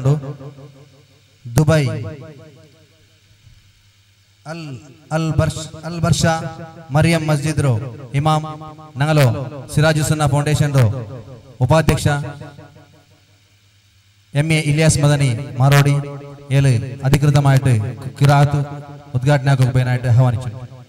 Dubai Al Barsha ಮರಿಯಂ ಮಸ್ಜಿದ್ ರೋ ಇಮಾಮ್ ನಂಗಲೋ ಸಿರಾಜು ಸುನ್ನಾ ಫೌಂಡೇಶನ್ ರೋ ಉಪಾಧ್ಯಕ್ಷ MA ഇലിയാസ് മദനി മാറോടി ഏല് അധികൃതമായിട്ട് ഖിറാഅത്ത് ഉദ്ഘാടനമാക്കുവാനായിട്ട് ആഹ്വാനിച്ചു.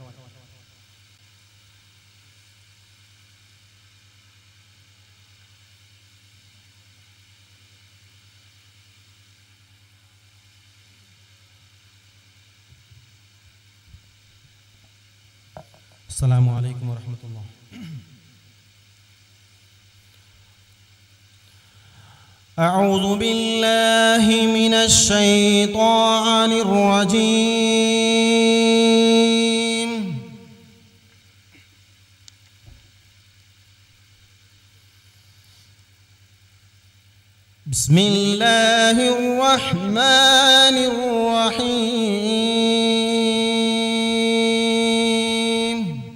السلام عليكم ورحمة الله. أعوذ بالله من الشيطان الرجيم. بسم الله الرحمن الرحيم.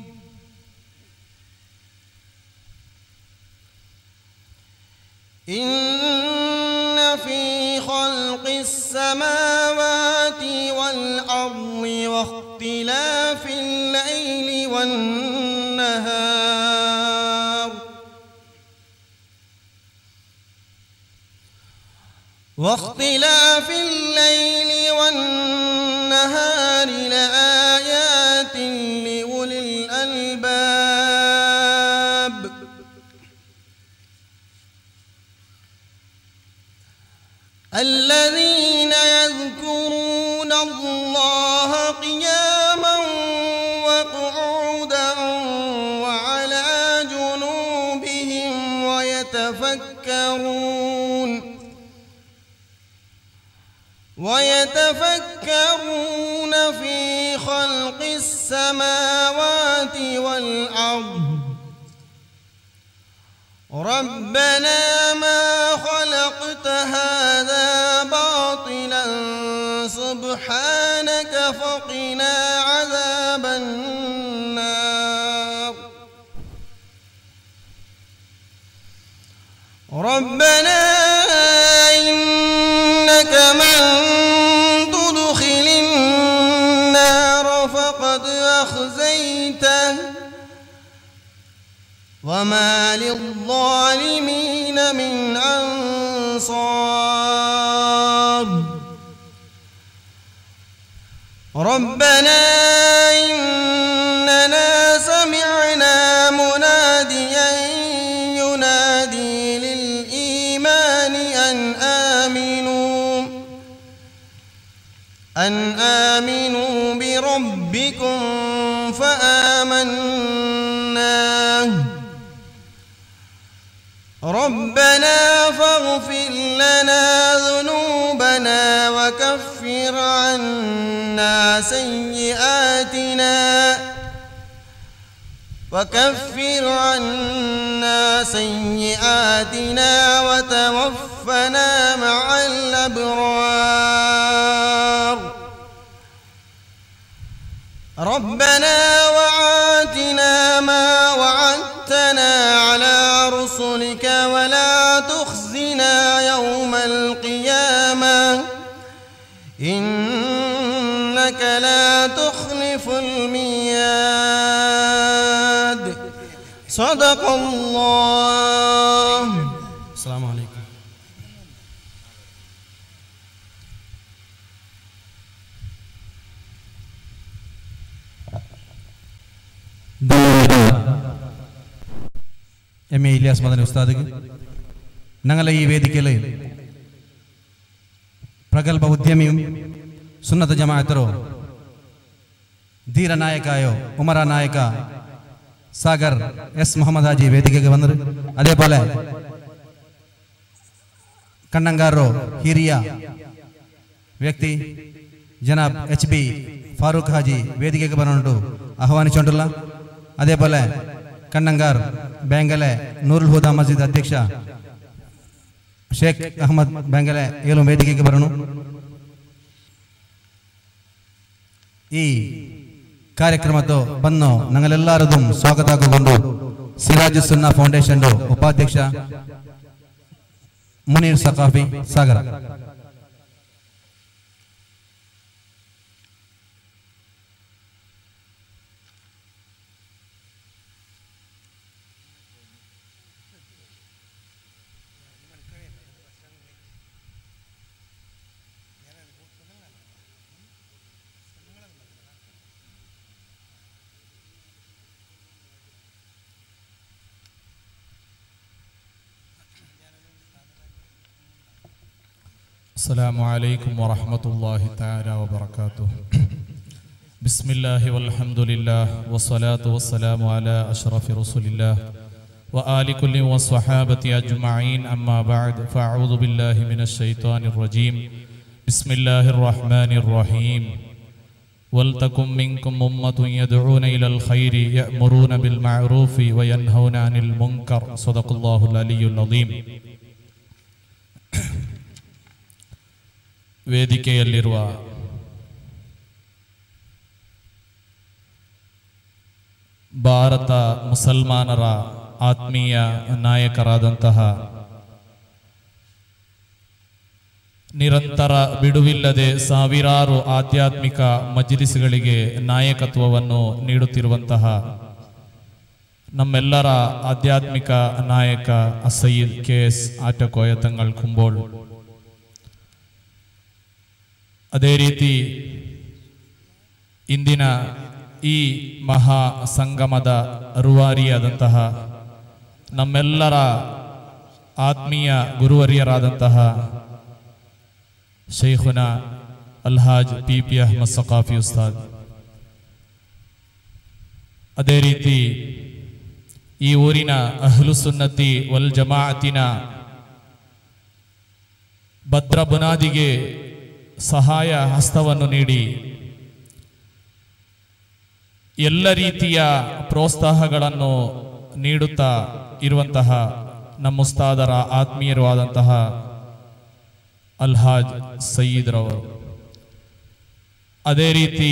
إن في خلق السماوات والأرض واختلاف الليل والنهار لآيات لأولي الألباب. الذين يذكرون الله قياما وقعودا وعلى جنوبهم ويتفكرون في خلق السماوات والأرض ربنا ما خلقت هذا باطلا سبحانك فقنا عذاب النار. ربنا إنك من تدخل النار فقد أخزيته وما للظالمين من أنصار. ربنا إننا سمعنا مناديا ينادي للإيمان أن آمنوا بربكم فآمنا. ربنا فاغفر لنا ذنوبنا وكفر عنا سيئاتنا وتوفنا مع الأبرار. ربنا وآتنا ما وعدتنا على رسلك ولا تخزنا يوم القيامة إنك لا تخلف الميعاد. صدق الله. السلام عليكم. MA ഇലിയാസ് മദനി ഉസ്താദ് ഞങ്ങളെ ഈ വേദിക്കയിൽ പ്രഗത്ഭ ഉദ്യമിയും സുന്നത്ത് ജമാഅത്തರೋ ധീര നായകായോ ഉമറ നായക സാഗർ S മുഹമ്മദ് ഹാജി വേദിക്കയ്ക്ക് വന്നത്. അതേപോലെ കണ്ണങ്കാരോ ഹിരിയ വ്യക്തി ജനാബ് HB ഫാറൂഖ് ഹാജി വേദിക്കയ്ക്ക് പറഞ്ഞുകൊണ്ട് ആഹ്വാനിച്ചുകൊണ്ടുള്ള, അതേപോലെ കണ്ണങ്കാർ ബാങ്കലെ നൂറുൽ ഹുദ മസ്ജിദ് അധ്യക്ഷ ഷേഖ് അഹമ്മദ് ബാങ്കലെ ഏലും ವೇದಿಕೆಗೆ ಬರೋಣ. ಈ ಕಾರ್ಯಕ್ರಮಕ್ಕೆ ಬನ್ನೋ ನಂಗಳೆಲ್ಲರದು ಸ್ವಾಗತ ಹಾಕಿಕೊಂಡು ಸಿರಾಜು ಸುನ್ನಾ ಫೌಂಡೇಶನ್ ಉಪಾಧ್ಯಕ್ಷ ಮುನೀರ್ ಸಕಾಫಿ ಸಾಗರ. السلام عليكم ورحمة الله تعالى وبركاته. بسم الله والحمد لله والصلاة والسلام على أشرف رسول الله وآل كل والصحابة أجمعين أما بعد فأعوذ بالله من الشيطان الرجيم بسم الله الرحمن الرحيم ولتكن منكم أمة يدعون إلى الخير يأمرون بالمعروف وينهون عن المنكر صدق الله العلي العظيم. ವೇದಿಕೆಯಲ್ಲಿರುವ ಭಾರತ ಮುಸಲ್ಮಾನರ ಆತ್ಮೀಯ ನಾಯಕರಾದಂತಹ ನಿರಂತರ ಬಿಡುವಿಲ್ಲದೆ ಸಾವಿರಾರು ಆಧ್ಯಾತ್ಮಿಕ ಮಜ್ಲಿಸ್ಗಳಿಗೆ ನಾಯಕತ್ವವನ್ನು ನೀಡುತ್ತಿರುವಂತಹ ನಮ್ಮೆಲ್ಲರ ಆಧ್ಯಾತ್ಮಿಕ ನಾಯಕ ಸಯ್ಯದ್ KS ಆಟಕೋಯ ತಂಗಳ್ ಕುಂಬೋಳ್, ಅದೇ ರೀತಿ ಇಂದಿನ ಈ ಮಹಾ ಸಂಗಮದ ರೂವಾರಿಯಾದಂತಹ ನಮ್ಮೆಲ್ಲರ ಆತ್ಮೀಯ ಗುರುವರಿಯರಾದಂತಹ ಶೈಖುನ ಅಲ್ಹಾಜ್ PP ಅಹ್ಮದ್ ಸಕಾಫಿ ಉಸ್ತಾದ್, ಅದೇ ರೀತಿ ಈ ಊರಿನ ಅಹ್ಲು ಸುನ್ನತಿ ವಲ್ ಜಮಾಅತಿನ ಭದ್ರ ಬುನಾದಿಗೆ ಸಹಾಯ ಹಸ್ತವನ್ನು ನೀಡಿ ಎಲ್ಲ ರೀತಿಯ ಪ್ರೋತ್ಸಾಹಗಳನ್ನು ನೀಡುತ್ತಾ ಇರುವಂತಹ ನಮ್ಮ ಉಸ್ತಾದರ ಆತ್ಮೀಯರು ಆದಂತಹ ಅಲ್ಹಾಜ್ ಸಯೀದ್ ರವರು, ಅದೇ ರೀತಿ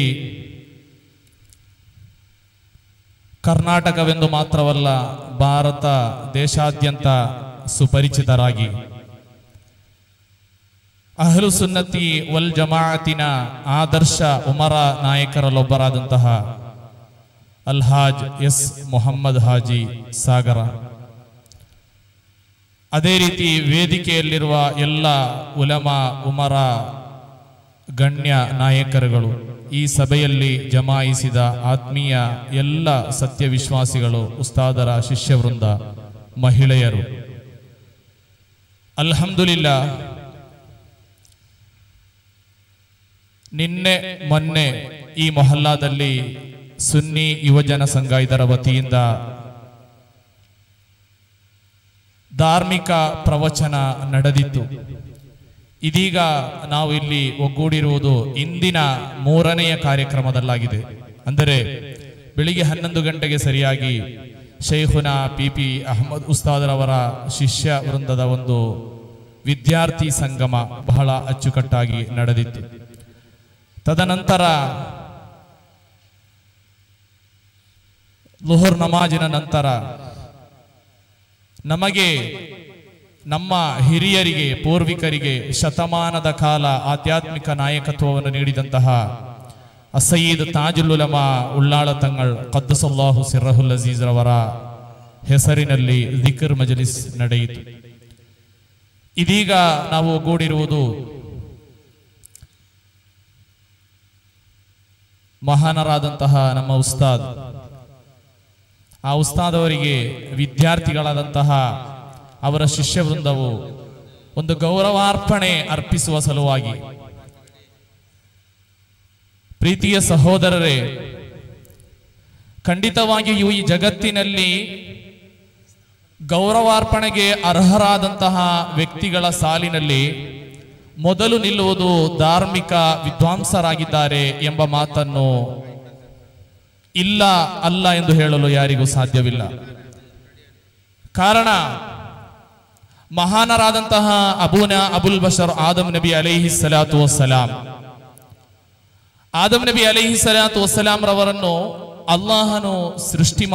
ಕರ್ನಾಟಕವೆಂದು ಮಾತ್ರವಲ್ಲ ಭಾರತ ದೇಶಾದ್ಯಂತ ಸುಪರಿಚಿತರಾಗಿ ಅಹ್ಲು ಸುನ್ನತಿ ವಲ್ ಜಮಾಅತಿನ ಆದರ್ಶ ಉಮರ ನಾಯಕರಲ್ಲೊಬ್ಬರಾದಂತಹ ಅಲ್ಹಾಜ್ S ಮೊಹಮ್ಮದ್ ಹಾಜಿ ಸಾಗರ, ಅದೇ ರೀತಿ ವೇದಿಕೆಯಲ್ಲಿರುವ ಎಲ್ಲ ಉಲಮಾ ಉಮರ ಗಣ್ಯ ನಾಯಕರುಗಳು, ಈ ಸಭೆಯಲ್ಲಿ ಜಮಾಯಿಸಿದ ಆತ್ಮೀಯ ಎಲ್ಲ ಸತ್ಯವಿಶ್ವಾಸಿಗಳು, ಉಸ್ತಾದರ ಶಿಷ್ಯವೃಂದ, ಮಹಿಳೆಯರು, ಅಲ್ಹಮ್ದುಲಿಲ್ಲಾ ನಿನ್ನೆ ಮೊನ್ನೆ ಈ ಮೊಹಲ್ಲಾದಲ್ಲಿ ಸುನ್ನಿ ಯುವಜನ ಸಂಘ ಇದರ ವತಿಯಿಂದ ಧಾರ್ಮಿಕ ಪ್ರವಚನ ನಡೆದಿತ್ತು. ಇದೀಗ ನಾವು ಇಲ್ಲಿ ಒಗ್ಗೂಡಿರುವುದು ಇಂದಿನ 3ನೆಯ ಕಾರ್ಯಕ್ರಮದಲ್ಲಾಗಿದೆ. ಅಂದರೆ ಬೆಳಿಗ್ಗೆ 11 ಗಂಟೆಗೆ ಸರಿಯಾಗಿ ಶೈಖುನ PP ಅಹ್ಮದ್ ಉಸ್ತಾದರವರ ಶಿಷ್ಯ ವೃಂದದ ಒಂದು ವಿದ್ಯಾರ್ಥಿ ಸಂಗಮ ಬಹಳ ಅಚ್ಚುಕಟ್ಟಾಗಿ ನಡೆದಿತ್ತು. ತದನಂತರ ಲುಹುರ್ ನಮಾಜಿನ ನಂತರ ನಮಗೆ ನಮ್ಮ ಹಿರಿಯರಿಗೆ ಪೂರ್ವಿಕರಿಗೆ ಶತಮಾನದ ಕಾಲ ಆಧ್ಯಾತ್ಮಿಕ ನಾಯಕತ್ವವನ್ನು ನೀಡಿದಂತಹ ಸಯ್ಯದ್ ತಾಜುಲ್ ಉಲಮಾ ಉಳ್ಳಾಳ ತಂಗಳ್ ಖದ್ದಸಲ್ಲಾಹು ಸಿರ್ರಹುಲ್ ಅಜೀಜ್ ರವರ ಹೆಸರಿನಲ್ಲಿ ಜಿಕ್ರ್ ಮಜ್ಲಿಸ್ ನಡೆಯಿತು. ಇದೀಗ ನಾವು ಒಗ್ಗೂಡಿರುವುದು ಮಹಾನರಾದಂತಹ ನಮ್ಮ ಉಸ್ತಾದ್, ಆ ಉಸ್ತಾದ್ ಅವರಿಗೆ ವಿದ್ಯಾರ್ಥಿಗಳಾದಂತಹ ಅವರ ಶಿಷ್ಯ ವೃಂದವು ಒಂದು ಗೌರವಾರ್ಪಣೆ ಅರ್ಪಿಸುವ ಸಲುವಾಗಿ, ಪ್ರೀತಿಯ ಸಹೋದರರೇ, ಖಂಡಿತವಾಗಿಯೂ ಈ ಜಗತ್ತಿನಲ್ಲಿ ಗೌರವಾರ್ಪಣೆಗೆ ಅರ್ಹರಾದಂತಹ ವ್ಯಕ್ತಿಗಳ ಸಾಲಿನಲ್ಲಿ ಮೊದಲು ನಿಲ್ಲುವುದು ಧಾರ್ಮಿಕ ವಿದ್ವಾಂಸರಾಗಿದ್ದಾರೆ ಎಂಬ ಮಾತನ್ನು ಇಲ್ಲ ಅಲ್ಲ ಎಂದು ಹೇಳಲು ಯಾರಿಗೂ ಸಾಧ್ಯವಿಲ್ಲ. ಕಾರಣ ಮಹಾನರಾದಂತಹ ಅಬುಲ್ ಬಶರ್ ಆದಮ್ ನಬಿ ಅಲೈಹಿ ಸಲಾತು ವಸ್ಸಲಾಂ, ಆದಮ್ ನಬಿ ಅಲೈಹಿ ಸಲಾತು ವಸ್ಸಲಾಂ ರವರನ್ನು ಅಲ್ಲಾಹನು ಸೃಷ್ಟಿ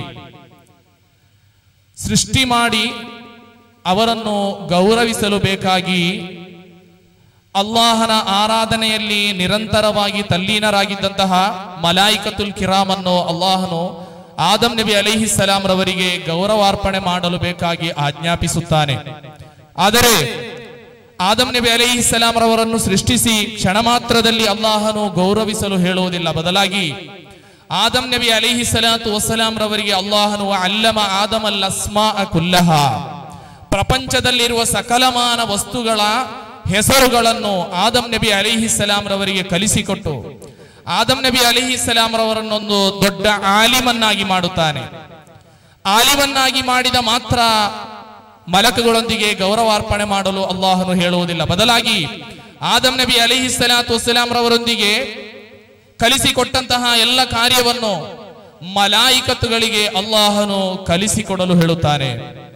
ಮಾಡಿ ಅವರನ್ನು ಗೌರವಿಸಲು ಬೇಕಾಗಿ ಅಲ್ಲಾಹನ ಆರಾಧನೆಯಲ್ಲಿ ನಿರಂತರವಾಗಿ ತಲ್ಲೀನರಾಗಿದ್ದಂತಹ ಮಲಾಯಿಕತುಲ್ ಕಿರಾಮನ್ನು ಅಲ್ಲಾಹನು ಆದಮ್ ನಬಿ ಅಲೈಹಿ ಸಲಾಂ ರವರಿಗೆ ಗೌರವಾರ್ಪಣೆ ಮಾಡಲು ಬೇಕಾಗಿ ಆಜ್ಞಾಪಿಸುತ್ತಾನೆ. ಆದರೆ ಆದಮ್ ನಬಿ ಅಲೈಹಿ ಸಲಾಂ ರವರನ್ನು ಸೃಷ್ಟಿಸಿ ಕ್ಷಣ ಮಾತ್ರದಲ್ಲಿ ಅಲ್ಲಾಹನು ಗೌರವಿಸಲು ಹೇಳುವುದಿಲ್ಲ. ಬದಲಾಗಿ ಆದಮ್ ನಬಿ ಅಲೈಹಿ ಸಲಾತು ವಸ್ಸಲಾಂ ರವರಿಗೆ ಅಲ್ಲಾಹನು ಅಲ್ಲಮ ಆದಮಲ್ ಅಸ್ಮಾ ಕುಲ್ಲಹ, ಪ್ರಪಂಚದಲ್ಲಿರುವ ಸಕಲಮಾನ ವಸ್ತುಗಳ ಹೆಸರುಗಳನ್ನು ಆದಂ ನಬಿ ಅಲೈಹಿಸ್ಸಲಾಂ ರವರಿಗೆ ಕಲಿಸಿಕೊಟ್ಟು ಆದಂ ನಬಿ ಅಲೈಹಿಸ್ಸಲಾಂ ರವರನ್ನೊಂದು ದೊಡ್ಡ ಆಲಿಮನ್ನಾಗಿ ಮಾಡುತ್ತಾನೆ. ಆಲಿಮನ್ನಾಗಿ ಮಾಡಿದ ಮಾತ್ರ ಮಲಕುಗಳೊಂದಿಗೆ ಗೌರವಾರ್ಪಣೆ ಮಾಡಲು ಅಲ್ಲಾಹನು ಹೇಳುವುದಿಲ್ಲ. ಬದಲಾಗಿ ಆದಂ ನಬಿ ಅಲೈಹಿಸ್ಸಲಾತು ವಸ್ಸಲಾಂ ರವರೊಂದಿಗೆ ಕಲಿಸಿಕೊಟ್ಟಂತಹ ಎಲ್ಲ ಕಾರ್ಯವನ್ನು ಮಲಾಯಿಕತ್ತುಗಳಿಗೆ ಅಲ್ಲಾಹನು ಕಲಿಸಿಕೊಡಲು ಹೇಳುತ್ತಾನೆ.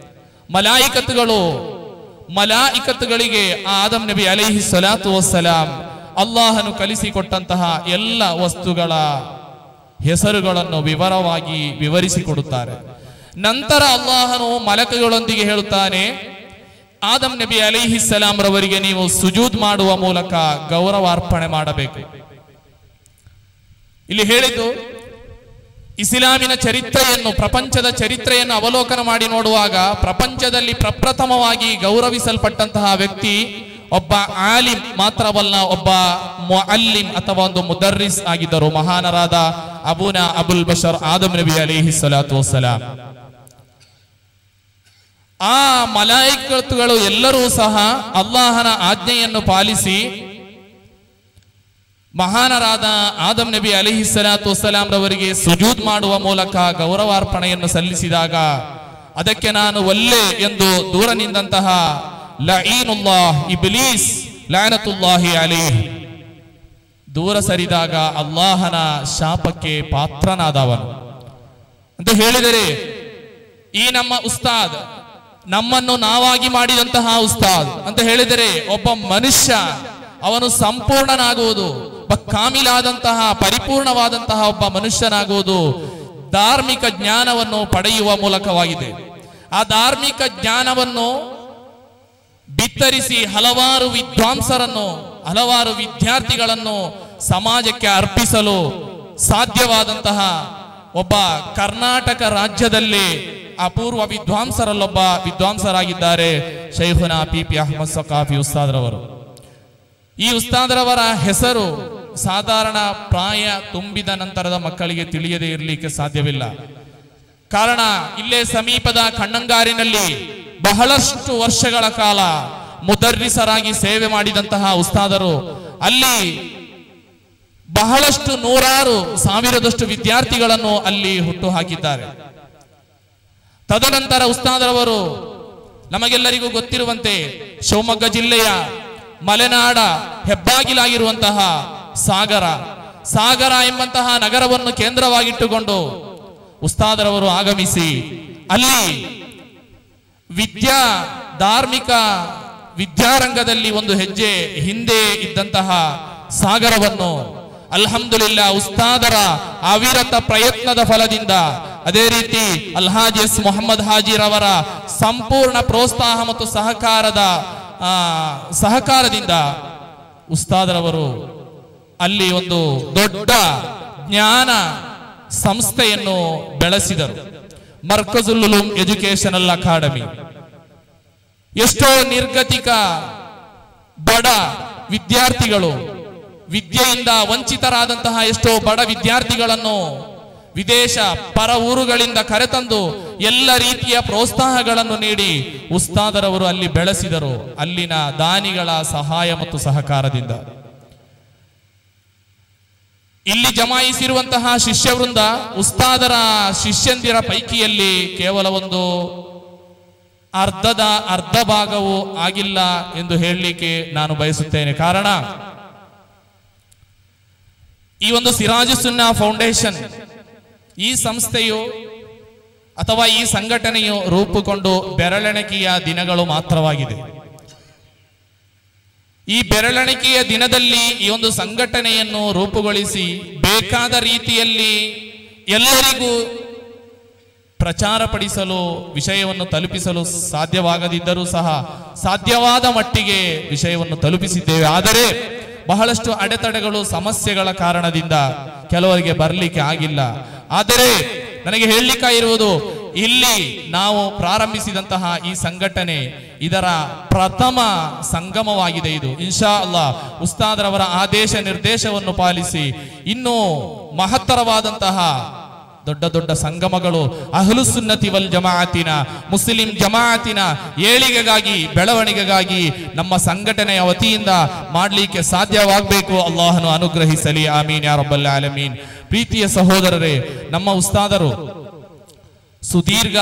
ಮಲಾಯಿಕತ್ತುಗಳಿಗೆ ಆದಂ ನಬಿ ಅಲೈಹಿಸ್ಸಲಾತು ವಸ್ಸಲಾಂ ಅಲ್ಲಾಹನು ಕಲಿಸಿಕೊಟ್ಟಂತಹ ಎಲ್ಲ ವಸ್ತುಗಳ ಹೆಸರುಗಳನ್ನು ವಿವರವಾಗಿ ವಿವರಿಸಿಕೊಡುತ್ತಾರೆ. ನಂತರ ಅಲ್ಲಾಹನು ಮಲಕುಗಳೊಂದಿಗೆ ಹೇಳುತ್ತಾನೆ, ಆದಂ ನಬಿ ಅಲೈಹಿಸ್ಸಲಾಂ ರವರಿಗೆ ನೀವು ಸುಜೂದ್ ಮಾಡುವ ಮೂಲಕ ಗೌರವಾರ್ಪಣೆ ಮಾಡಬೇಕು. ಇಲ್ಲಿ ಹೇಳಿದ್ದು ಇಸ್ಲಾಮಿನ ಚರಿತ್ರೆಯನ್ನು, ಪ್ರಪಂಚದ ಚರಿತ್ರೆಯನ್ನು ಅವಲೋಕನ ಮಾಡಿ ನೋಡುವಾಗ ಪ್ರಪಂಚದಲ್ಲಿ ಪ್ರಪ್ರಥಮವಾಗಿ ಗೌರವಿಸಲ್ಪಟ್ಟಂತಹ ವ್ಯಕ್ತಿ ಒಬ್ಬ ಆಲಿಮ್ ಮಾತ್ರವಲ್ಲ, ಒಬ್ಬ ಮುಅಲ್ಲಿಮ್ ಅಥವಾ ಒಂದು ಮುದರ್ರಿಸ್ ಆಗಿದ್ದರು. ಮಹಾನರಾದ ಅಬೂನಾ ಅಬುಲ್ ಬಶರ್ ಆದಂ ನಬಿ ಅಲೈಹಿಸ್ಸಲಾತು ವಸ್ಸಲಾಂ. ಆ ಮಲಾಯಿಕತ್ತುಗಳು ಎಲ್ಲರೂ ಸಹ ಅಲ್ಲಾಹನ ಆಜ್ಞೆಯನ್ನು ಪಾಲಿಸಿ ಮಹಾನರಾದ ಆದಂ ನಬಿ ಅಲೈಹಿಸ್ಸಲಾತು ವಸ್ಸಲಾಂ ರವರಿಗೆ ಸುಜೂದ್ ಮಾಡುವ ಮೂಲಕ ಗೌರವಾರ್ಪಣೆಯನ್ನು ಸಲ್ಲಿಸಿದಾಗ ಅದಕ್ಕೆ ನಾನು ಒಲ್ಲೆ ಎಂದು ದೂರ ನಿಂತಹ ಲഈನುಲ್ಲಾಹ್ ಇಬ್ಲೀಸ್ ಲಅನತುಲ್ಲಾಹಿ ಅಲೈಹಿ ದೂರ ಸರಿದಾಗ ಅಲ್ಲಾಹನ ಶಾಪಕ್ಕೆ ಪಾತ್ರನಾದವನು ಅಂತ ಹೇಳಿದರೆ, ಈ ನಮ್ಮ ಉಸ್ತಾದ್, ನಮ್ಮನ್ನು ನಾವಾಗಿ ಮಾಡಿದಂತಹ ಉಸ್ತಾದ್ ಅಂತ ಹೇಳಿದರೆ ಒಬ್ಬ ಮನುಷ್ಯ ಅವನು ಸಂಪೂರ್ಣನಾಗುವುದು, ಕಾಮಿಲಾದಂತಹ ಪರಿಪೂರ್ಣವಾದಂತಹ ಒಬ್ಬ ಮನುಷ್ಯನಾಗುವುದು ಧಾರ್ಮಿಕ ಜ್ಞಾನವನ್ನು ಪಡೆಯುವ ಮೂಲಕವಾಗಿದೆ. ಆ ಧಾರ್ಮಿಕ ಜ್ಞಾನವನ್ನು ಬಿತ್ತರಿಸಿ ಹಲವಾರು ವಿದ್ವಾಂಸರನ್ನು, ಹಲವಾರು ವಿದ್ಯಾರ್ಥಿಗಳನ್ನು ಸಮಾಜಕ್ಕೆ ಅರ್ಪಿಸಲು ಸಾಧ್ಯವಾದಂತಹ ಒಬ್ಬ ಕರ್ನಾಟಕ ರಾಜ್ಯದಲ್ಲಿ ಅಪೂರ್ವ ವಿದ್ವಾಂಸರಲ್ಲೊಬ್ಬ ವಿದ್ವಾಂಸರಾಗಿದ್ದಾರೆ ಶೈಖುನಾ ಪಿ ಅಹ್ಮದ್ ಸಖಾಫಿ ಉಸ್ತಾದ್ರವರು. ಈ ಉಸ್ತಾದ್ರವರ ಹೆಸರು ಸಾಧಾರಣ ಪ್ರಾಯ ತುಂಬಿದ ನಂತರದ ಮಕ್ಕಳಿಗೆ ತಿಳಿಯದೇ ಇರಲಿಕ್ಕೆ ಸಾಧ್ಯವಿಲ್ಲ. ಕಾರಣ ಇಲ್ಲೇ ಸಮೀಪದ ಕಣ್ಣಂಗಾರಿನಲ್ಲಿ ಬಹಳಷ್ಟು ವರ್ಷಗಳ ಕಾಲ ಮುದರ್ರಿಸರಾಗಿ ಸೇವೆ ಮಾಡಿದಂತಹ ಉಸ್ತಾದರು ಅಲ್ಲಿ ಬಹಳಷ್ಟು ನೂರಾರು ಸಾವಿರದಷ್ಟು ವಿದ್ಯಾರ್ಥಿಗಳನ್ನು ಅಲ್ಲಿ ಹುಟ್ಟು ಹಾಕಿದ್ದಾರೆ. ತದನಂತರ ಉಸ್ತಾದರವರು ನಮಗೆಲ್ಲರಿಗೂ ಗೊತ್ತಿರುವಂತೆ ಶಿವಮೊಗ್ಗ ಜಿಲ್ಲೆಯ ಮಲೆನಾಡ ಹೆಬ್ಬಾಗಿಲಾಗಿರುವಂತಹ ಸಾಗರ ಎಂಬಂತಹ ನಗರವನ್ನು ಕೇಂದ್ರವಾಗಿಟ್ಟುಕೊಂಡು ಉಸ್ತಾದರವರು ಆಗಮಿಸಿ ಅಲ್ಲಿ ಧಾರ್ಮಿಕ ವಿದ್ಯಾರಂಗದಲ್ಲಿ ಒಂದು ಹೆಜ್ಜೆ ಹಿಂದೆ ಇದ್ದಂತಹ ಸಾಗರವನ್ನು ಅಲ್ಹಮ್ದುಲಿಲ್ಲಾ ಉಸ್ತಾದರ ಅವಿರತ ಪ್ರಯತ್ನದ ಫಲದಿಂದ, ಅದೇ ರೀತಿ ಅಲ್ಹಾಜ್ ಎಸ್ ಮೊಹಮ್ಮದ್ ಹಾಜಿರವರ ಸಂಪೂರ್ಣ ಪ್ರೋತ್ಸಾಹ ಮತ್ತು ಸಹಕಾರದಿಂದ ಉಸ್ತಾದರವರು ಅಲ್ಲಿ ಒಂದು ದೊಡ್ಡ ಜ್ಞಾನ ಸಂಸ್ಥೆಯನ್ನು ಬೆಳೆಸಿದರು. Markazul Uloom educational academy. ಎಷ್ಟೋ ನಿರ್ಗತಿಕ ಬಡ ವಿದ್ಯಾರ್ಥಿಗಳು, ವಿದ್ಯೆಯಿಂದ ವಂಚಿತರಾದಂತಹ ಎಷ್ಟೋ ಬಡ ವಿದ್ಯಾರ್ಥಿಗಳನ್ನು ವಿದೇಶ ಪರ ಊರುಗಳಿಂದ ಕರೆತಂದು ಎಲ್ಲ ರೀತಿಯ ಪ್ರೋತ್ಸಾಹಗಳನ್ನು ನೀಡಿ ಉಸ್ತಾದರವರು ಅಲ್ಲಿ ಬೆಳೆಸಿದರು, ಅಲ್ಲಿನ ದಾನಿಗಳ ಸಹಾಯ ಮತ್ತು ಸಹಕಾರದಿಂದ. ಇಲ್ಲಿ ಜಮಾಯಿಸಿರುವಂತಹ ಶಿಷ್ಯವೃಂದ ಉಸ್ತಾದರ ಶಿಷ್ಯಂದಿರ ಪೈಕಿಯಲ್ಲಿ ಕೇವಲ ಒಂದು ಅರ್ಧ ಭಾಗವೂ ಆಗಿಲ್ಲ ಎಂದು ಹೇಳಲಿಕ್ಕೆ ನಾನು ಬಯಸುತ್ತೇನೆ. ಕಾರಣ ಈ ಒಂದು ಸಿರಾಜು ಸುನ್ನಾ ಫೌಂಡೇಶನ್, ಈ ಸಂಸ್ಥೆಯು ಅಥವಾ ಈ ಸಂಘಟನೆಯು ರೂಪುಗೊಂಡು ಬೆರಳೆಣಿಕೆಯ ದಿನಗಳು ಮಾತ್ರವಾಗಿದೆ. ಈ ಬೆರಳೆಣಿಕೆಯ ದಿನದಲ್ಲಿ ಈ ಒಂದು ಸಂಘಟನೆಯನ್ನು ರೂಪುಗೊಳಿಸಿ ಬೇಕಾದ ರೀತಿಯಲ್ಲಿ ಎಲ್ಲರಿಗೂ ಪ್ರಚಾರಪಡಿಸಲು, ವಿಷಯವನ್ನು ತಲುಪಿಸಲು ಸಾಧ್ಯವಾಗದಿದ್ದರೂ ಸಹ ಸಾಧ್ಯವಾದ ಮಟ್ಟಿಗೆ ವಿಷಯವನ್ನು ತಲುಪಿಸಿದ್ದೇವೆ. ಆದರೆ ಬಹಳಷ್ಟು ಅಡೆತಡೆಗಳು, ಸಮಸ್ಯೆಗಳ ಕಾರಣದಿಂದ ಕೆಲವರಿಗೆ ಬರಲಿಕ್ಕೆ ಆಗಿಲ್ಲ. ಆದರೆ ನನಗೆ ಹೇಳಲಿಕ್ಕಾಗಿರುವುದು, ಇಲ್ಲಿ ನಾವು ಪ್ರಾರಂಭಿಸಿದಂತಹ ಈ ಸಂಘಟನೆ ಇದರ ಪ್ರಥಮ ಸಂಗಮವಾಗಿದೆ. ಇದು ಇನ್ಶಾ ಅಲ್ಲಾಹ್ ಉಸ್ತಾದರವರ ಆದೇಶ ನಿರ್ದೇಶವನ್ನು ಪಾಲಿಸಿ ಇನ್ನೂ ಮಹತ್ತರವಾದಂತಹ ದೊಡ್ಡ ದೊಡ್ಡ ಸಂಗಮಗಳು ಅಹ್ಲು ಸುನ್ನತಿ ವಲ್ ಜಮಾಅತಿನ ಮುಸ್ಲಿಂ ಜಮಾಅತಿನ ಏಳಿಗೆಗಾಗಿ ಬೆಳವಣಿಗೆಗಾಗಿ ನಮ್ಮ ಸಂಘಟನೆಯ ವತಿಯಿಂದ ಮಾಡಲಿಕ್ಕೆ ಸಾಧ್ಯವಾಗಬೇಕು. ಅಲ್ಲಾಹನು ಅನುಗ್ರಹಿಸಲಿ, ಆಮೀನ್ ಯಾ ರಬ್ಬಲ್ ಆಲಮೀನ್. ಪ್ರೀತಿಯ ಸಹೋದರರೇ, ನಮ್ಮ ಉಸ್ತಾದರು ಸುದೀರ್ಘ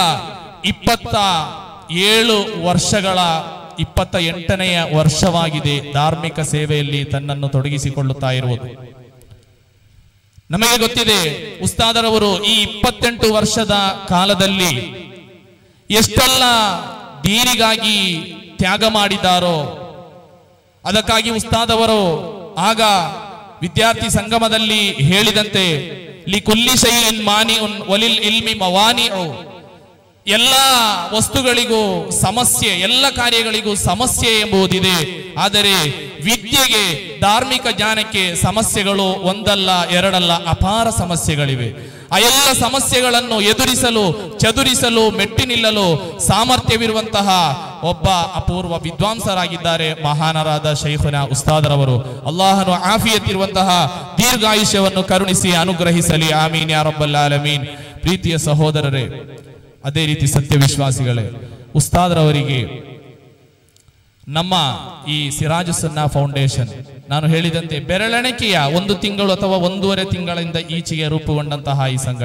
27 ವರ್ಷಗಳ 28ನೆಯ ವರ್ಷವಾಗಿದೆ ಧಾರ್ಮಿಕ ಸೇವೆಯಲ್ಲಿ ತನ್ನನ್ನು ತೊಡಗಿಸಿಕೊಳ್ಳುತ್ತಾ ಇರುವುದು. ನಮಗೆ ಗೊತ್ತಿದೆ ಉಸ್ತಾದರವರು ಈ 28 ವರ್ಷದ ಕಾಲದಲ್ಲಿ ಎಷ್ಟೆಲ್ಲ ದೀನಿಗಾಗಿ ತ್ಯಾಗ ಮಾಡಿದ್ದಾರೋ. ಅದಕ್ಕಾಗಿ ಉಸ್ತಾದವರು ಆಗ ವಿದ್ಯಾರ್ಥಿ ಸಂಗಮದಲ್ಲಿ ಹೇಳಿದಂತೆ ಲಿಕುಲ್ಲಿ ಶೈಇನ್ ಮಾನಿಉನ್ ವಲಿಲ್ ಇಲ್ಮಿ ಮವಾನಿಉ, ಎಲ್ಲ ವಸ್ತುಗಳಿಗೂ ಸಮಸ್ಯೆ, ಎಲ್ಲ ಕಾರ್ಯಗಳಿಗೂ ಸಮಸ್ಯೆ ಎಂಬುದಿದೆ. ಆದರೆ ವಿದ್ಯೆಗೆ, ಧಾರ್ಮಿಕ ಜ್ಞಾನಕ್ಕೆ ಸಮಸ್ಯೆಗಳು ಒಂದಲ್ಲ ಎರಡಲ್ಲ, ಅಪಾರ ಸಮಸ್ಯೆಗಳಿವೆ. ಆ ಎಲ್ಲ ಸಮಸ್ಯೆಗಳನ್ನು ಎದುರಿಸಲು, ಚದುರಿಸಲು, ಮೆಟ್ಟಿ ನಿಲ್ಲಲು ಸಾಮರ್ಥ್ಯವಿರುವಂತಹ ಒಬ್ಬ ಅಪೂರ್ವ ವಿದ್ವಾಂಸರಾಗಿದ್ದಾರೆ ಮಹಾನರಾದ ಶೈಖುನಾ ಉಸ್ತಾದರವರು. ಅಲ್ಲಾಹನು ಆಫಿಯತ್ ಇರುವಂತಹ ದೀರ್ಘಾಯುಷ್ಯವನ್ನು ಕರುಣಿಸಿ ಅನುಗ್ರಹಿಸಲಿ, ಆಮೀನ್ ಯಾ ರಬ್ಬಲ್ ಆಲಮೀನ್. ಪ್ರೀತಿಯ ಸಹೋದರರೇ, ಅದೇ ರೀತಿ ಸತ್ಯ ವಿಶ್ವಾಸಿಗಳೇ, ಉಸ್ತಾದರವರಿಗೆ ನಮ್ಮ ಈ ಸಿರಾಜು ಸುನ್ನಾ ಫೌಂಡೇಶನ್, ನಾನು ಹೇಳಿದಂತೆ ಬೆರಳೆಣಿಕೆಯ 1 ತಿಂಗಳು ಅಥವಾ 1.5 ತಿಂಗಳಿಂದ ಈಚೆಗೆ ರೂಪುಗೊಂಡಂತಹ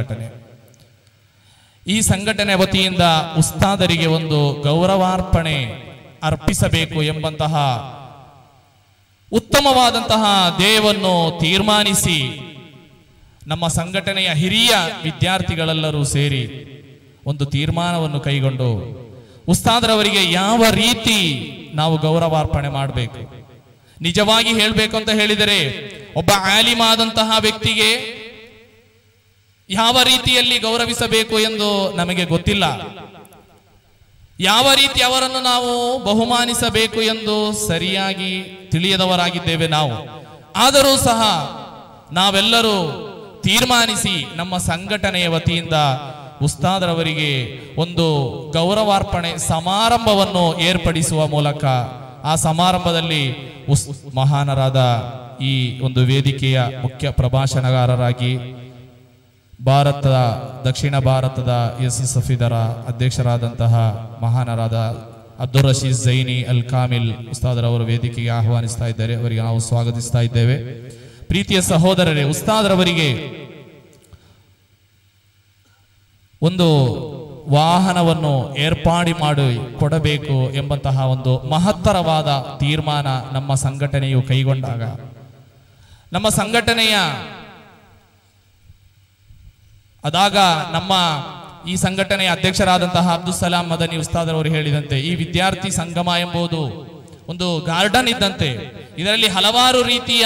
ಈ ಸಂಘಟನೆ ವತಿಯಿಂದ ಉಸ್ತಾದರಿಗೆ ಒಂದು ಗೌರವಾರ್ಪಣೆ ಅರ್ಪಿಸಬೇಕು ಎಂಬಂತಹ ಉತ್ತಮವಾದಂತಹ ಧ್ಯೇಯವನ್ನು ತೀರ್ಮಾನಿಸಿ ನಮ್ಮ ಸಂಘಟನೆಯ ಹಿರಿಯ ವಿದ್ಯಾರ್ಥಿಗಳೆಲ್ಲರೂ ಸೇರಿ ಒಂದು ತೀರ್ಮಾನವನ್ನು ಕೈಗೊಂಡು ಉಸ್ತಾದರವರಿಗೆ ಯಾವ ರೀತಿ ನಾವು ಗೌರವಾರ್ಪಣೆ ಮಾಡಬೇಕು. ನಿಜವಾಗಿ ಹೇಳಬೇಕು ಅಂತ ಹೇಳಿದರೆ, ಒಬ್ಬ ಆಲಿಮಾದಂತಹ ವ್ಯಕ್ತಿಗೆ ಯಾವ ರೀತಿಯಲ್ಲಿ ಗೌರವಿಸಬೇಕು ಎಂದು ನಮಗೆ ಗೊತ್ತಿಲ್ಲ. ಯಾವ ರೀತಿ ಅವರನ್ನು ನಾವು ಬಹುಮಾನಿಸಬೇಕು ಎಂದು ಸರಿಯಾಗಿ ತಿಳಿಯದವರಾಗಿದ್ದೇವೆ ನಾವು. ಆದರೂ ಸಹ ನಾವೆಲ್ಲರೂ ತೀರ್ಮಾನಿಸಿ ನಮ್ಮ ಸಂಘಟನೆಯ ವತಿಯಿಂದ ಉಸ್ತಾದರವರಿಗೆ ಒಂದು ಗೌರವಾರ್ಪಣೆ ಸಮಾರಂಭವನ್ನು ಏರ್ಪಡಿಸುವ ಮೂಲಕ ಆ ಸಮಾರಂಭದಲ್ಲಿ ಮಹಾನರಾದ ಈ ಒಂದು ವೇದಿಕೆಯ ಮುಖ್ಯ ಪ್ರಭಾಷಣಗಾರರಾಗಿ ದಕ್ಷಿಣ ಭಾರತದ SSFದರ ಅಧ್ಯಕ್ಷರಾದಂತಹ ಮಹಾನರಾದ ಅಬ್ದುಲ್ ರಶೀದ್ ಝೈನಿ ಅಲ್ ಕಾಮಿಲ್ ಉಸ್ತಾದರವರು ವೇದಿಕೆಗೆ ಆಹ್ವಾನಿಸ್ತಾ ಇದ್ದಾರೆ. ಅವರಿಗೆ ನಾವು ಸ್ವಾಗತಿಸ್ತಾ ಇದ್ದೇವೆ. ಪ್ರೀತಿಯ ಸಹೋದರರೇ, ಉಸ್ತಾದರವರಿಗೆ ಒಂದು ವಾಹನವನ್ನು ಏರ್ಪಾಡು ಮಾಡಿ ಕೊಡಬೇಕು ಎಂಬಂತಹ ಒಂದು ಮಹತ್ತರವಾದ ತೀರ್ಮಾನ ನಮ್ಮ ಸಂಘಟನೆಯು ಕೈಗೊಂಡಾಗ, ನಮ್ಮ ಸಂಘಟನೆಯ ಅದಾಗ ನಮ್ಮ ಈ ಸಂಘಟನೆಯ ಅಧ್ಯಕ್ಷರಾದಂತಹ ಅಬ್ದುಲ್ ಸಲಾಂ ಮದನಿ ಉಸ್ತಾದರವರು ಹೇಳಿದಂತೆ, ಈ ವಿದ್ಯಾರ್ಥಿ ಸಂಗಮ ಎಂಬುದು ಒಂದು ಗಾರ್ಡನ್ ಇದ್ದಂತೆ. ಇದರಲ್ಲಿ ಹಲವಾರು ರೀತಿಯ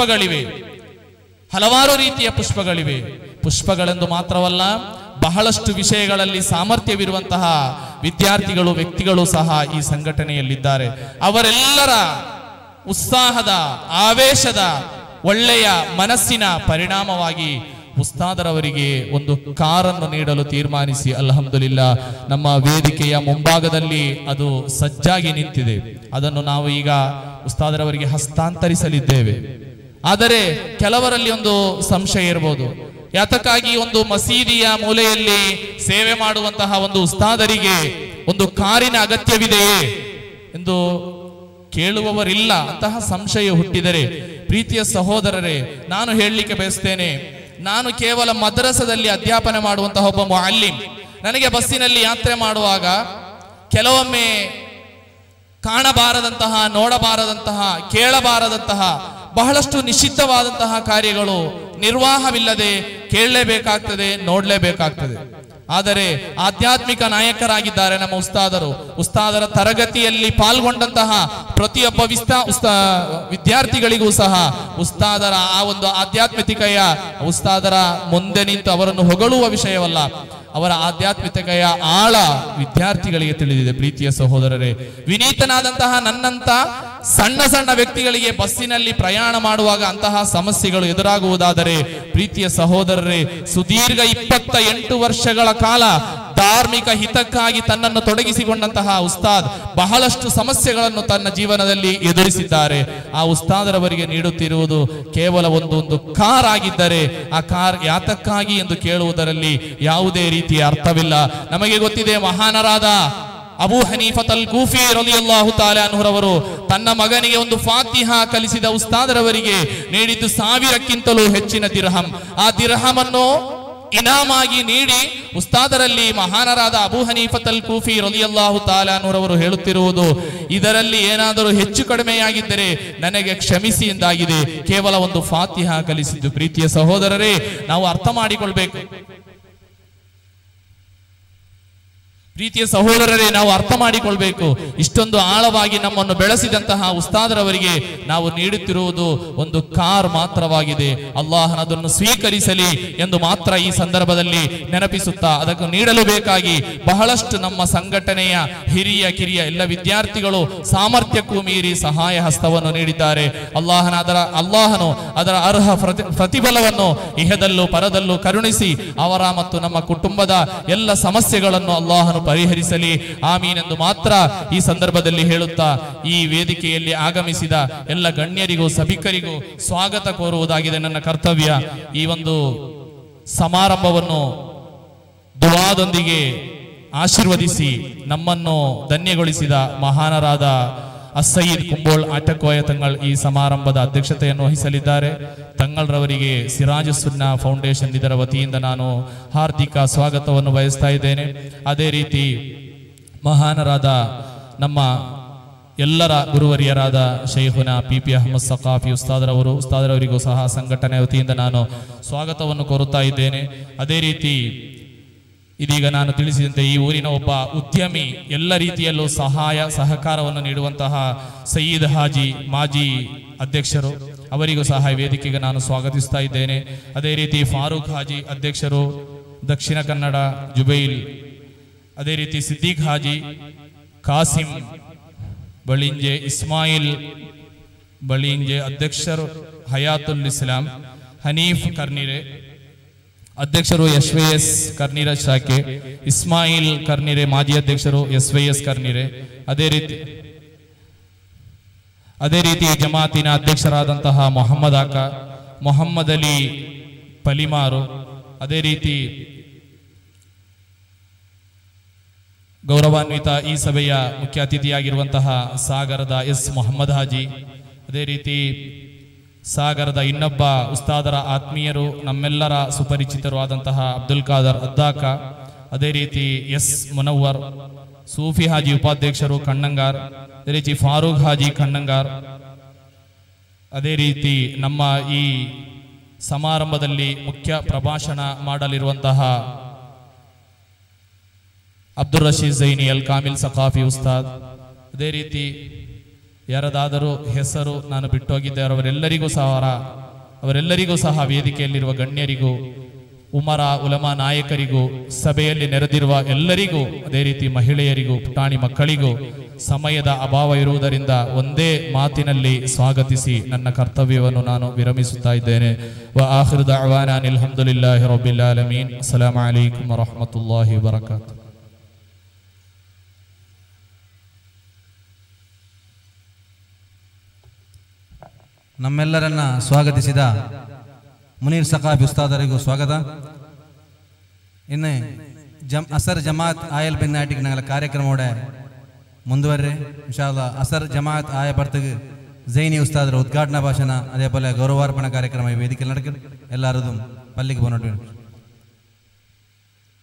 ಪುಷ್ಪಗಳಿವೆ. ಪುಷ್ಪಗಳೆಂದು ಮಾತ್ರವಲ್ಲ, ಬಹಳಷ್ಟು ವಿಷಯಗಳಲ್ಲಿ ಸಾಮರ್ಥ್ಯವಿರುವಂತಹ ವಿದ್ಯಾರ್ಥಿಗಳು, ವ್ಯಕ್ತಿಗಳು ಸಹ ಈ ಸಂಘಟನೆಯಲ್ಲಿದ್ದಾರೆ. ಅವರೆಲ್ಲರ ಉತ್ಸಾಹದ, ಆವೇಶದ, ಒಳ್ಳೆಯ ಮನಸ್ಸಿನ ಪರಿಣಾಮವಾಗಿ ಉಸ್ತಾದರವರಿಗೆ ಒಂದು ಕಾರನ್ನು ನೀಡಲು ತೀರ್ಮಾನಿಸಿ ಅಲ್ಹಮ್ದುಲಿಲ್ಲಾ ನಮ್ಮ ವೇದಿಕೆಯ ಮುಂಭಾಗದಲ್ಲಿ ಅದು ಸಜ್ಜಾಗಿ ನಿಂತಿದೆ. ಅದನ್ನು ನಾವು ಈಗ ಉಸ್ತಾದರವರಿಗೆ ಹಸ್ತಾಂತರಿಸಲಿದ್ದೇವೆ. ಆದರೆ ಕೆಲವರಲ್ಲಿ ಒಂದು ಸಂಶಯ ಇರಬಹುದು, ಯಾತಕ್ಕಾಗಿ ಒಂದು ಮಸೀದಿಯ ಮೂಲೆಯಲ್ಲಿ ಸೇವೆ ಮಾಡುವಂತಹ ಒಂದು ಉಸ್ತಾದರಿಗೆ ಒಂದು ಕಾರಿನ ಅಗತ್ಯವಿದೆಯೇ ಎಂದು ಕೇಳುವವರಿಲ್ಲ. ಅಂತಹ ಸಂಶಯ ಹುಟ್ಟಿದರೆ, ಪ್ರೀತಿಯ ಸಹೋದರರೇ, ನಾನು ಹೇಳಲಿಕ್ಕೆ ಬಯಸ್ತೇನೆ, ನಾನು ಕೇವಲ ಮದ್ರಸದಲ್ಲಿ ಅಧ್ಯಾಪನೆ ಮಾಡುವಂತಹ ಒಬ್ಬ ಮುಅಲ್ಲಿಂ. ನನಗೆ ಬಸ್ಸಿನಲ್ಲಿ ಯಾತ್ರೆ ಮಾಡುವಾಗ ಕೆಲವೊಮ್ಮೆ ಕಾಣಬಾರದಂತಹ, ನೋಡಬಾರದಂತಹ, ಕೇಳಬಾರದಂತಹ ಬಹಳಷ್ಟು ನಿಷಿದ್ಧವಾದಂತಹ ಕಾರ್ಯಗಳು ನಿರ್ವಾಹವಿಲ್ಲದೆ ಕೇಳಲೇಬೇಕಾಗ್ತದೆ, ನೋಡಲೇಬೇಕಾಗ್ತದೆ. ಆದರೆ ಆಧ್ಯಾತ್ಮಿಕ ನಾಯಕರಾಗಿದ್ದಾರೆ ನಮ್ಮ ಉಸ್ತಾದರು. ಉಸ್ತಾದರ ತರಗತಿಯಲ್ಲಿ ಪಾಲ್ಗೊಂಡಂತಹ ಪ್ರತಿಯೊಬ್ಬ ವಿದ್ಯಾರ್ಥಿಗಳಿಗೂ ಸಹ ಉಸ್ತಾದರ ಆ ಒಂದು ಆಧ್ಯಾತ್ಮಿಕತೆಯ ಉಸ್ತಾದರ ಮುಂದೆ ನಿಂತು ಅವರನ್ನು ಹೊಗಳುವ ವಿಷಯವಲ್ಲ, ಅವರ ಆಧ್ಯಾತ್ಮಿಕತೆಯ ಆಳ ವಿದ್ಯಾರ್ಥಿಗಳಿಗೆ ತಿಳಿದಿದೆ. ಪ್ರೀತಿಯ ಸಹೋದರರೇ, ವಿನೀತನಾದಂತಹ ನನ್ನಂತ ಸಣ್ಣ ಸಣ್ಣ ವ್ಯಕ್ತಿಗಳಿಗೆ ಬಸ್ಸಿನಲ್ಲಿ ಪ್ರಯಾಣ ಮಾಡುವಾಗ ಅಂತಹ ಸಮಸ್ಯೆಗಳು ಎದುರಾಗುವುದಾದರೆ, ಪ್ರೀತಿಯ ಸಹೋದರರೇ, ಸುದೀರ್ಘ 28 ವರ್ಷಗಳ ಕಾಲ ಧಾರ್ಮಿಕ ಹಿತಕ್ಕಾಗಿ ತನ್ನನ್ನು ತೊಡಗಿಸಿಕೊಂಡಂತಹ ಉಸ್ತಾದ್ ಬಹಳಷ್ಟು ಸಮಸ್ಯೆಗಳನ್ನು ತನ್ನ ಜೀವನದಲ್ಲಿ ಎದುರಿಸಿದ್ದಾರೆ. ಆ ಉಸ್ತಾದರವರಿಗೆ ನೀಡುತ್ತಿರುವುದು ಕೇವಲ ಒಂದು ಕಾರ್ ಆಗಿದ್ದರೆ ಆ ಕಾರ್ ಯಾತಕ್ಕಾಗಿ ಎಂದು ಕೇಳುವುದರಲ್ಲಿ ಯಾವುದೇ ರೀತಿಯ ಅರ್ಥವಿಲ್ಲ. ನಮಗೆ ಗೊತ್ತಿದೆ, ಮಹಾನರಾದ ಅಬೂ ಹನೀಫತ್ ಅಲ್ ಕೂಫಿ ರಲಿಯಲ್ಲಾಹು ತಆಲಾ ಅನ್ಹುರವರು ತನ್ನ ಮಗನಿಗೆ ಒಂದು ಫಾತಿಹಾ ಕಲಿಸಿದ ಉಸ್ತಾದರವರಿಗೆ ನೀಡಿದ್ದು 1000ಕ್ಕಿಂತಲೂ ಹೆಚ್ಚಿನ ದಿರ್ಹಂ. ಆ ದಿರ್ಹಮನ್ನು ಇನಾಮಾಗಿ ನೀಡಿ ಉಸ್ತಾದರಲ್ಲಿ ಮಹಾನರಾದ ಅಬೂ ಹನೀಫತ್ ಅಲ್ ಕೂಫಿ ರಲಿಯಲ್ಲಾಹು ತಆಲಾ ಅನ್ಹುರವರು ಹೇಳುತ್ತಿರುವುದು, ಇದರಲ್ಲಿ ಏನಾದರೂ ಹೆಚ್ಚು ಕಡಿಮೆಯಾಗಿದ್ದರೆ ನನಗೆ ಕ್ಷಮಿಸಿ ಎಂದಾಗಿದೆ. ಕೇವಲ ಒಂದು ಫಾತಿಹಾ ಕಲಿಸಿದ್ದು. ಪ್ರೀತಿಯ ಸಹೋದರರೇ, ನಾವು ಅರ್ಥ ಮಾಡಿಕೊಳ್ಬೇಕು. ಪ್ರೀತಿಯ ಸಹೋದರರೇ, ನಾವು ಅರ್ಥ ಮಾಡಿಕೊಳ್ಬೇಕು. ಇಷ್ಟೊಂದು ಆಳವಾಗಿ ನಮ್ಮನ್ನು ಬೆಳೆಸಿದಂತಹ ಉಸ್ತಾದರವರಿಗೆ ನಾವು ನೀಡುತ್ತಿರುವುದು ಒಂದು ಕಾರ್ ಮಾತ್ರವಾಗಿದೆ. ಅಲ್ಲಾಹನದನ್ನು ಸ್ವೀಕರಿಸಲಿ ಎಂದು ಮಾತ್ರ ಈ ಸಂದರ್ಭದಲ್ಲಿ ನೆನಪಿಸುತ್ತಾ, ಅದಕ್ಕೆ ನೀಡಲು ಬೇಕಾಗಿ ಬಹಳಷ್ಟು ನಮ್ಮ ಸಂಘಟನೆಯ ಹಿರಿಯ ಕಿರಿಯ ಎಲ್ಲ ವಿದ್ಯಾರ್ಥಿಗಳು ಸಾಮರ್ಥ್ಯಕ್ಕೂ ಮೀರಿ ಸಹಾಯ ಹಸ್ತವನ್ನು ನೀಡಿದ್ದಾರೆ. ಅಲ್ಲಾಹನು ಅದರ ಅರ್ಹ ಪ್ರತಿಫಲವನ್ನು ಇಹದಲ್ಲೂ ಪರದಲ್ಲೂ ಕರುಣಿಸಿ ಅವರ ಮತ್ತು ನಮ್ಮ ಕುಟುಂಬದ ಎಲ್ಲ ಸಮಸ್ಯೆಗಳನ್ನು ಅಲ್ಲಾಹನು ಪರಿಹರಿಸಲಿ. ಆಮೀನ್ ಎಂದು ಮಾತ್ರ ಈ ಸಂದರ್ಭದಲ್ಲಿ ಹೇಳುತ್ತಾ, ಈ ವೇದಿಕೆಯಲ್ಲಿ ಆಗಮಿಸಿದ ಎಲ್ಲ ಗಣ್ಯರಿಗೂ ಸಭಿಕರಿಗೂ ಸ್ವಾಗತ ಕೋರುವುದಾಗಿದೆ ನನ್ನ ಕರ್ತವ್ಯ. ಈ ಒಂದು ಸಮಾರಂಭವನ್ನು ದುಆದೊಂದಿಗೆ ಆಶೀರ್ವದಿಸಿ ನಮ್ಮನ್ನು ಧನ್ಯಗೊಳಿಸಿದ ಮಹಾನರಾದ ಅಸ್ಸಯ್ಯಿದ್ ಕುಂಬೋಳ್ ಆಟಕೋಯ ತಂಗಳ್ ಈ ಸಮಾರಂಭದ ಅಧ್ಯಕ್ಷತೆಯನ್ನು ವಹಿಸಲಿದ್ದಾರೆ. ತಂಗಳ್ರವರಿಗೆ ಸಿರಾಜು ಸುನ್ನಾ ಫೌಂಡೇಶನ್ ಇದರ ವತಿಯಿಂದ ನಾನು ಹಾರ್ದಿಕ ಸ್ವಾಗತವನ್ನು ಬಯಸ್ತಾ ಇದ್ದೇನೆ. ಅದೇ ರೀತಿ ಮಹಾನರಾದ ನಮ್ಮ ಎಲ್ಲರ ಗುರುವರಿಯರಾದ ಶೈಖುನಾ ಪಿ ಅಹ್ಮದ್ ಸಖಾಫಿ ಉಸ್ತಾದರವರಿಗೂ ಸಹ ಸಂಘಟನೆ ವತಿಯಿಂದ ನಾನು ಸ್ವಾಗತವನ್ನು ಕೋರುತ್ತಾ ಇದ್ದೇನೆ. ಅದೇ ರೀತಿ ಇದೀಗ ನಾನು ತಿಳಿಸಿದಂತೆ ಈ ಊರಿನ ಒಬ್ಬ ಉದ್ಯಮಿ, ಎಲ್ಲ ರೀತಿಯಲ್ಲೂ ಸಹಾಯ ಸಹಕಾರವನ್ನು ನೀಡುವಂತಹ ಸಯ್ಯದ್ ಹಾಜಿ ಮಾಜಿ ಅಧ್ಯಕ್ಷರು, ಅವರಿಗೂ ಸಹ ವೇದಿಕೆಗೆ ನಾನು ಸ್ವಾಗತಿಸ್ತಾ ಇದ್ದೇನೆ. ಅದೇ ರೀತಿ ಫಾರೂಕ್ ಹಾಜಿ ಅಧ್ಯಕ್ಷರು ದಕ್ಷಿಣ ಕನ್ನಡ ಜುಬೈಲ್, ಅದೇ ರೀತಿ ಸಿದ್ದೀಕ್ ಹಾಜಿ, ಕಾಸಿಂ ಬಳಿಂಜೆ, ಇಸ್ಮಾಯಿಲ್ ಬಳಿಂಜೆ ಅಧ್ಯಕ್ಷರು ಹಯಾತುಲ್ ಇಸ್ಲಾಂ, ಹನೀಫ್ ಕರ್ನಿರೆ ಅಧ್ಯಕ್ಷರು SYS ಕರ್ನೀರ ಶಾಖೆ, ಇಸ್ಮಾಯಿಲ್ ಕರ್ನಿರೆ ಮಾಜಿ ಅಧ್ಯಕ್ಷರು SYS ಕರ್ನಿರೆ, ಅದೇ ರೀತಿ ಜಮಾತಿನ ಅಧ್ಯಕ್ಷರಾದಂತಹ ಮೊಹಮ್ಮದ್ ಆಕ, ಮೊಹಮ್ಮದ್ ಅಲಿ ಪಲಿಮಾರು, ಅದೇ ರೀತಿ ಗೌರವಾನ್ವಿತ ಈ ಸಭೆಯ ಮುಖ್ಯ ಅತಿಥಿಯಾಗಿರುವಂತಹ ಸಾಗರದ ಮೊಹಮ್ಮದ್ ಹಾಜಿ, ಅದೇ ರೀತಿ ಸಾಗರದ ಇನ್ನೊಬ್ಬ ಉಸ್ತಾದರ ಆತ್ಮೀಯರು ನಮ್ಮೆಲ್ಲರ ಸುಪರಿಚಿತರು ಆದಂತಹ ಅಬ್ದುಲ್ ಖಾದರ್ ಅದ್ದಾಕ, ಅದೇ ರೀತಿ ಮುನವ್ವರ್, ಸೂಫಿ ಹಾಜಿ ಉಪಾಧ್ಯಕ್ಷರು ಕಣ್ಣಂಗಾರ್, ಅದೇ ರೀತಿ ಫಾರೂಕ್ ಹಾಜಿ ಕಣ್ಣಂಗಾರ್, ಅದೇ ರೀತಿ ನಮ್ಮ ಈ ಸಮಾರಂಭದಲ್ಲಿ ಮುಖ್ಯ ಪ್ರಭಾಷಣ ಮಾಡಲಿರುವಂತಹ ಅಬ್ದುಲ್ ರಶೀದ್ ಝೈನಿ ಅಲ್ ಕಾಮಿಲ್ ಸಖಾಫಿ ಉಸ್ತಾದ್, ಅದೇ ರೀತಿ ಯಾರದಾದರೂ ಹೆಸರು ನಾನು ಬಿಟ್ಟೋಗಿದ್ದೆ ಅವರೆಲ್ಲರಿಗೂ ಸಹ ವೇದಿಕೆಯಲ್ಲಿರುವ ಗಣ್ಯರಿಗೂ ಉಮರ ಉಲಮಾ ನಾಯಕರಿಗೂ ಸಭೆಯಲ್ಲಿ ನೆರೆದಿರುವ ಎಲ್ಲರಿಗೂ, ಅದೇ ರೀತಿ ಮಹಿಳೆಯರಿಗೂ ಪುಟಾಣಿ ಮಕ್ಕಳಿಗೂ ಸಮಯದ ಅಭಾವ ಇರುವುದರಿಂದ ಒಂದೇ ಮಾತಿನಲ್ಲಿ ಸ್ವಾಗತಿಸಿ ನನ್ನ ಕರ್ತವ್ಯವನ್ನು ನಾನು ವಿರಮಿಸುತ್ತಾ ಇದ್ದೇನೆ. ವ ಆಖಿರು ದಅವಾನಾ ಅನಿಲ್ ಹಮ್ದುಲಿಲ್ಲಾಹಿ ರಬ್ಬಿಲ್ ಆಲಮೀನ್. ಅಸ್ಸಲಾಮು ಅಲೈಕುಂ ವ ರಹ್ಮತುಲ್ಲಾಹಿ ವ ಬರಕಾತುಹು. ನಮ್ಮೆಲ್ಲರನ್ನ ಸ್ವಾಗತಿಸಿದ ಮುನೀರ್ ಸಖಾಫಿ ಉಸ್ತಾದರಿಗೂ ಸ್ವಾಗತ. ಇನ್ನು ಅಸರ್ ಜಮಾತ್ ಆಯಲ್ ಪಿನ್ನಾಟಿಗೆ ഞങ്ങളെ ಕಾರ್ಯಕ್ರಮೋടെ ಮುಂದುವರೆ ഇൻഷാ അല്ലാഹ്. അസർ ജമാഅത്ത് ആയ പർത്തക്ക് സൈനി ഉസ്താദർ ഉദ്ഘാടന ഭാഷണ അതേപോലെ ഗൗരവാർപ്പണ ಕಾರ್ಯಕ್ರಮ ಈ ವೇದಿಕೆಯಲ್ಲಿ നടക്കും. എല്ലാവരും പള്ളിക്ക് പോകണം.